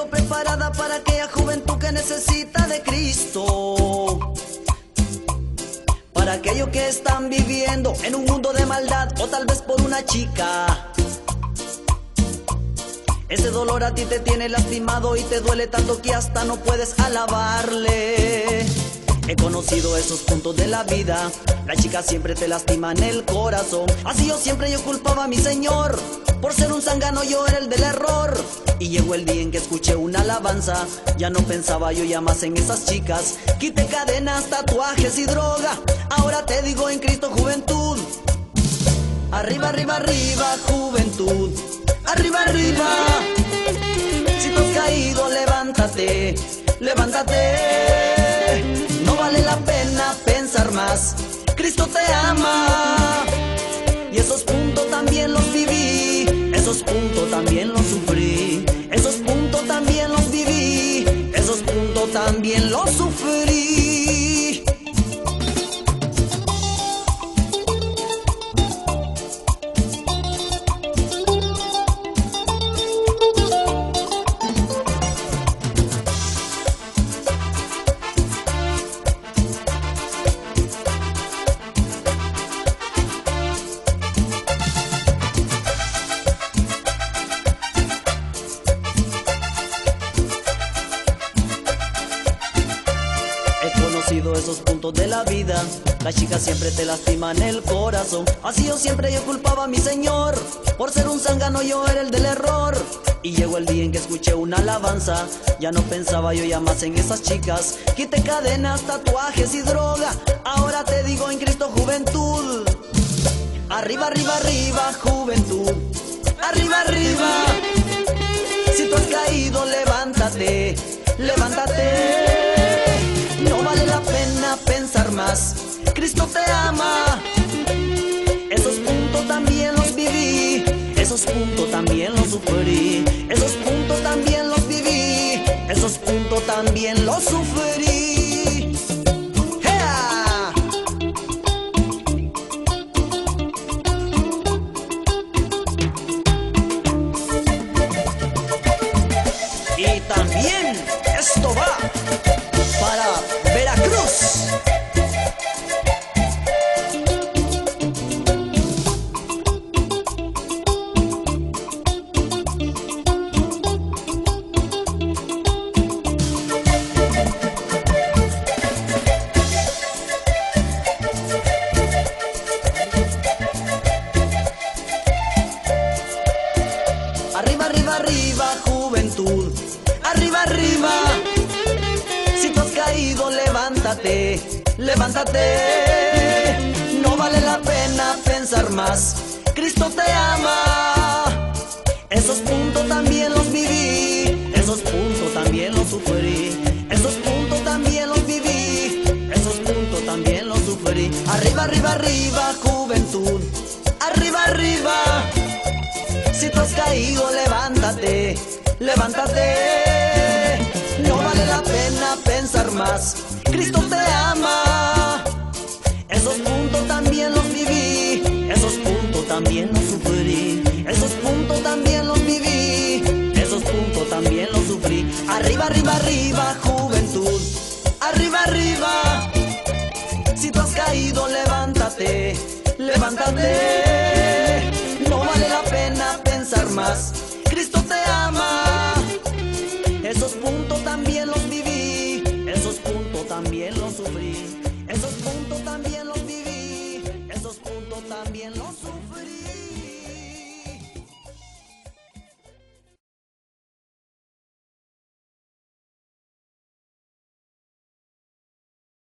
siendo preparada para aquella juventud que necesita de Cristo. Para aquellos que están viviendo en un mundo de maldad, o tal vez por una chica. Ese dolor a ti te tiene lastimado y te duele tanto que hasta no puedes alabarle. He conocido esos puntos de la vida, la chica siempre te lastima en el corazón. Así yo culpaba a mi Señor, por ser un zángano yo era el del error. Y llegó el día en que escuché una alabanza, ya no pensaba yo ya más en esas chicas. Quité cadenas, tatuajes y droga, ahora te digo en Cristo juventud. Arriba, arriba, arriba, juventud. Arriba, arriba. Si tú has caído, levántate, levántate. No vale la pena pensar más, Cristo te ama. Y esos puntos también los viví, esos puntos también los sufrí, esos puntos también los viví, esos puntos también los sufrí. He conocido esos puntos de la vida, las chicas siempre te lastiman el corazón. Así yo culpaba a mi Señor, por ser un zángano yo era el del error. Y llegó el día en que escuché una alabanza, ya no pensaba yo ya más en esas chicas. Quité cadenas, tatuajes y droga, ahora te digo en Cristo juventud. Arriba, arriba, arriba, juventud. Arriba, arriba. Si tú has caído, levántate, levántate. No vale la pena pensar más, Cristo te ama. Esos puntos también los viví, esos puntos también los sufrí, esos puntos también los viví, esos puntos también los sufrí. ¡Ea! Y también esto va para Veracruz. Arriba, arriba, arriba, juventud. Arriba, arriba. Si tú has caído, levántate, levántate. No vale la pena pensar más, Cristo te ama. Esos puntos también los viví, esos puntos también los sufrí, esos puntos también los viví, esos puntos también los sufrí. Arriba, arriba, arriba, juventud. Arriba, arriba. Si tú has caído, levántate, levántate. No vale la pena pensar más, Cristo te ama. Esos puntos también los viví, esos puntos también los sufrí, esos puntos también los viví, esos puntos también los sufrí. Arriba, arriba, arriba, juventud. Arriba, arriba. Si tú has caído, levántate, levántate. No vale la pena pensar más,